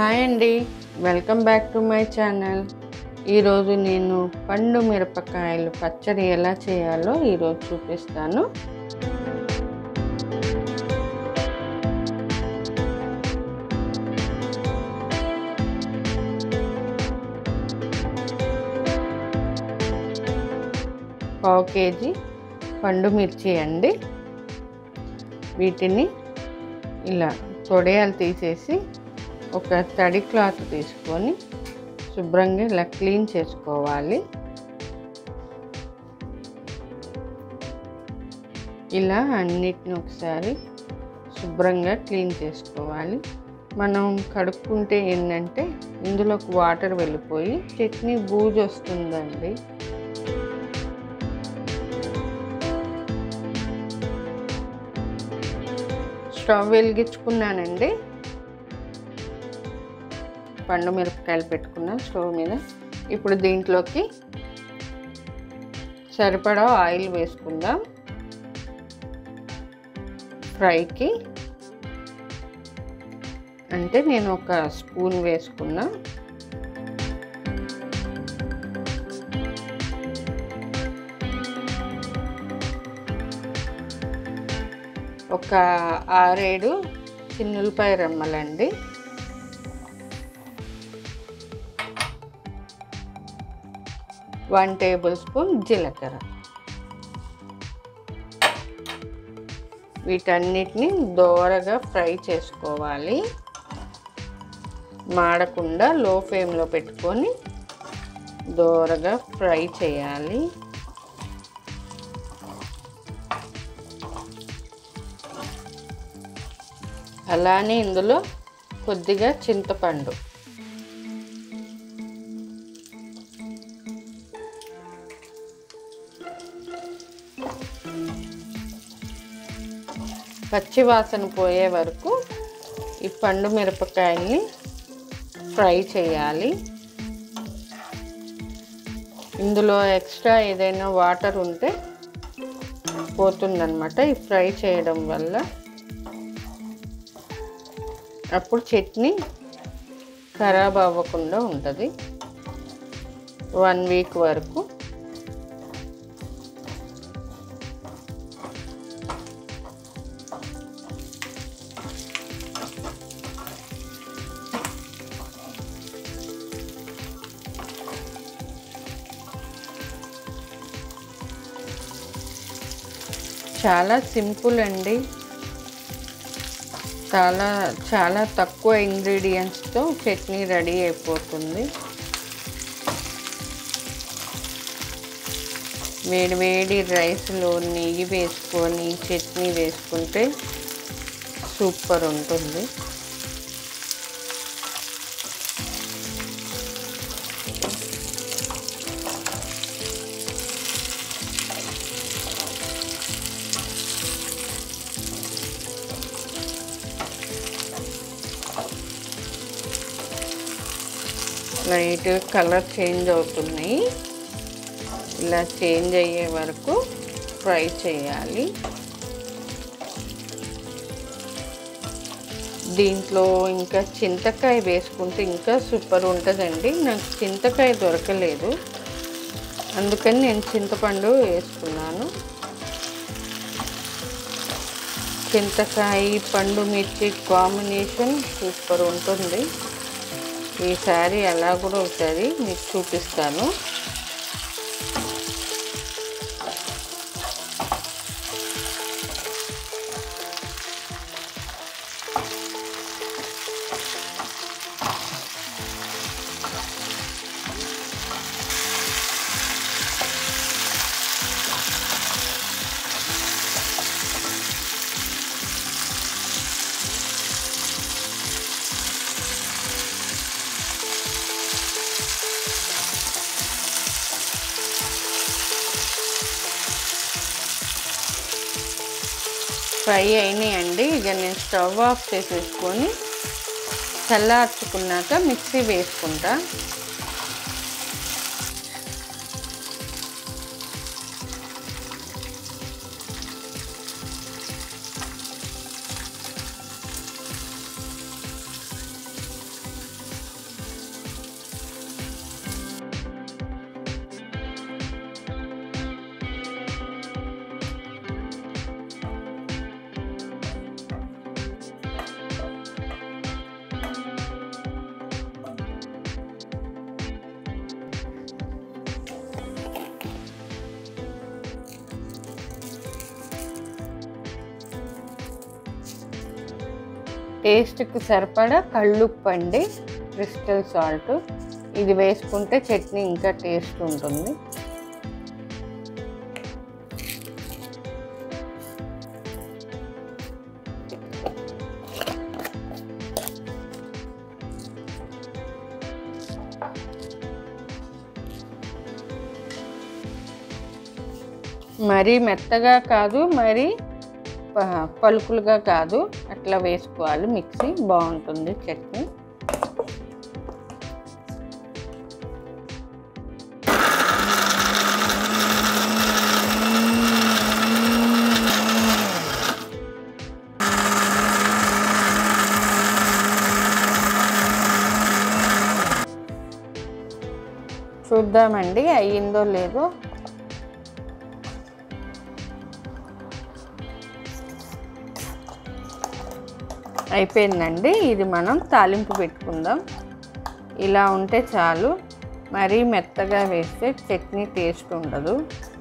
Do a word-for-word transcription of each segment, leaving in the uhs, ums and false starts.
Hi అండి, welcome back to my channel. ఈరోజు నేను పండు మిరపకాయలు పచ్చడి ఎలా చేయాలో ఈరోజు చూపిస్తాను. పావు కేజీ పండు మిర్చి అండి. వీటిని ఇలా తొడియాలు తీసేసి ఒక తడి క్లాత్ తీసుకొని శుభ్రంగా ఇలా క్లీన్ చేసుకోవాలి. ఇలా అన్నిటిని ఒకసారి శుభ్రంగా క్లీన్ చేసుకోవాలి. మనం కడుక్కుంటే ఏంటంటే ఇందులోకి వాటర్ వెళ్ళిపోయి చట్నీ బూజు వస్తుందండి. స్టవ్ వెలిగించుకున్నానండి. పండు మిరపకాయలు పెట్టుకున్నాను స్టవ్ మీద. ఇప్పుడు దీంట్లోకి సరిపడా ఆయిల్ వేసుకుందాం. ఫ్రైకి అంటే నేను ఒక స్పూన్ వేసుకున్నా. ఒక ఆరేడు చిన్నులపాయ రెమ్మలండి. వన్ టేబుల్ స్పూన్ జీలకర్ర. వీటన్నిటిని దోరగా ఫ్రై చేసుకోవాలి. మాడకుండా లో ఫ్లేమ్లో పెట్టుకొని దోరగా ఫ్రై చేయాలి. అలానే ఇందులో కొద్దిగా చింతపండు, పచ్చి వాసన పోయే వరకు ఈ పండు మిరపకాయల్ని ఫ్రై చేయాలి. ఇందులో ఎక్స్ట్రా ఏదైనా వాటర్ ఉంటే పోతుందన్నమాట ఈ ఫ్రై చేయడం వల్ల. అప్పుడు చట్నీ ఖరాబ్ అవ్వకుండా ఉంటుంది వన్ వీక్ వరకు. చాలా సింపుల్ అండి. చాలా చాలా తక్కువ ఇంగ్రీడియంట్స్తో చట్నీ రెడీ అయిపోతుంది. వేడి వేడి రైస్లో నెయ్యి వేసుకొని చట్నీ వేసుకుంటే సూపర్ ఉంటుంది. లైట్ కలర్ చేంజ్ అవుతున్నాయి. ఇలా చేంజ్ అయ్యే వరకు ఫ్రై చేయాలి. దీంట్లో ఇంకా చింతకాయ వేసుకుంటే ఇంకా సూపర్ ఉంటుందండి. నాకు చింతకాయ దొరకలేదు, అందుకని నేను చింతపండు వేసుకున్నాను. చింతకాయ పండు మిర్చి కాంబినేషన్ సూపర్ ఉంటుంది. ఈసారి అలా కూడా ఒకసారి మీకు చూపిస్తాను. ఫ్రై అయినాయండి. ఇక నేను స్టవ్ ఆఫ్ చేసేసుకొని చల్లార్చుకున్నాక మిక్సీ వేసుకుంటా. టేస్ట్కి సరిపడా కళ్ళుప్పు అండి, క్రిస్టల్ సాల్ట్. ఇది వేసుకుంటే చట్నీ ఇంకా టేస్ట్ ఉంటుంది. మరీ మెత్తగా కాదు, మరీ పలుకులుగా కాదు, అట్లా వేసుకోవాలి. మిక్సీ బాగుంటుంది చట్నీ. చూద్దామండి అయ్యిందో లేదో. అయిపోయిందండి. ఇది మనం తాలింపు పెట్టుకుందాం. ఇలా ఉంటే చాలు. మరీ మెత్తగా వేస్తే చట్నీ టేస్ట్ ఉండదు.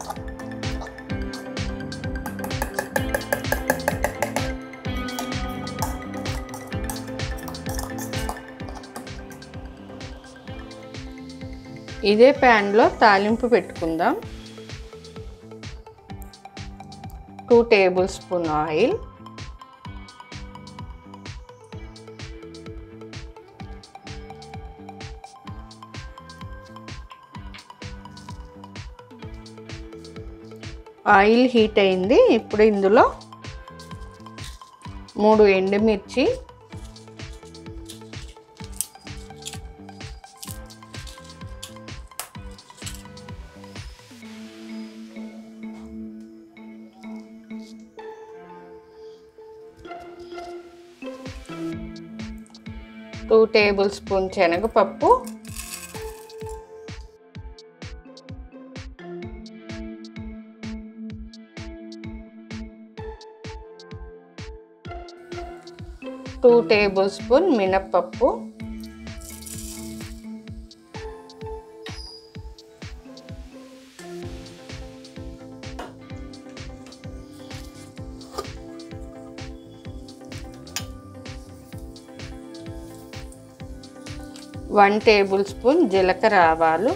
ఇదే ప్యాన్లో తాలింపు పెట్టుకుందాం. Two tablespoon oil, oil heat అయింది. ఇప్పుడు ఇందులో మూడు ఎండుమిర్చి, టూ టేబుల్ స్పూన్ శనగపప్పు, టూ టేబుల్ స్పూన్ మినప్పప్పు, వన్ టేబుల్ స్పూన్ జీలకర్ర ఆవాలు,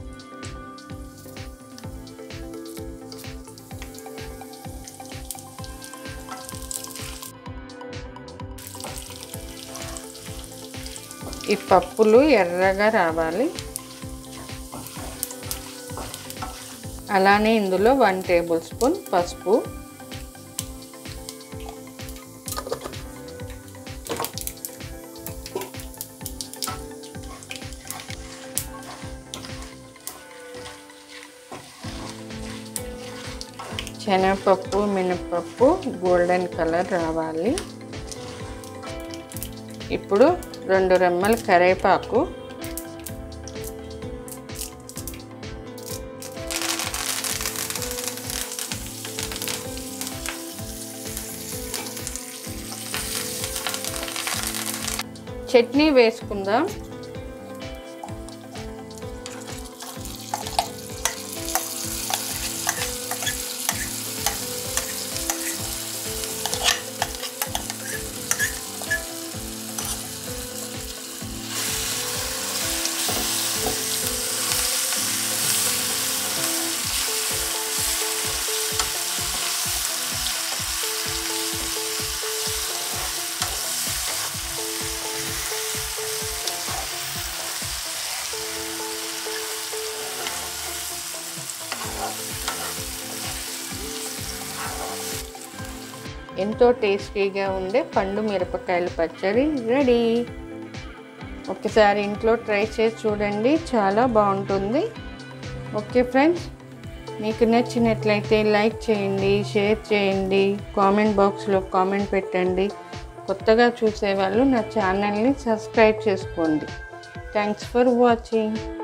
ఈ పప్పులు ఎర్రగా రావాలి. అలానే ఇందులో వన్ టేబుల్ స్పూన్ పసుపు, శనగపప్పు మినపప్పు గోల్డెన్ కలర్ రావాలి. ఇప్పుడు రెండు రెమ్మల కరివేపాకు, చట్నీ వేసుకుందాం. ఎంతో టేస్టీగా ఉండే పండు మిరపకాయల పచ్చడి రెడీ. ఒకసారి ఇంట్లో ట్రై చేసి చూడండి, చాలా బాగుంటుంది. ఓకే ఫ్రెండ్స్, మీకు నచ్చినట్లయితే లైక్ చేయండి, షేర్ చేయండి, కామెంట్ బాక్స్లో కామెంట్ పెట్టండి. కొత్తగా చూసేవాళ్ళు నా ఛానల్ని సబ్స్క్రైబ్ చేసుకోండి. Thanks for watching.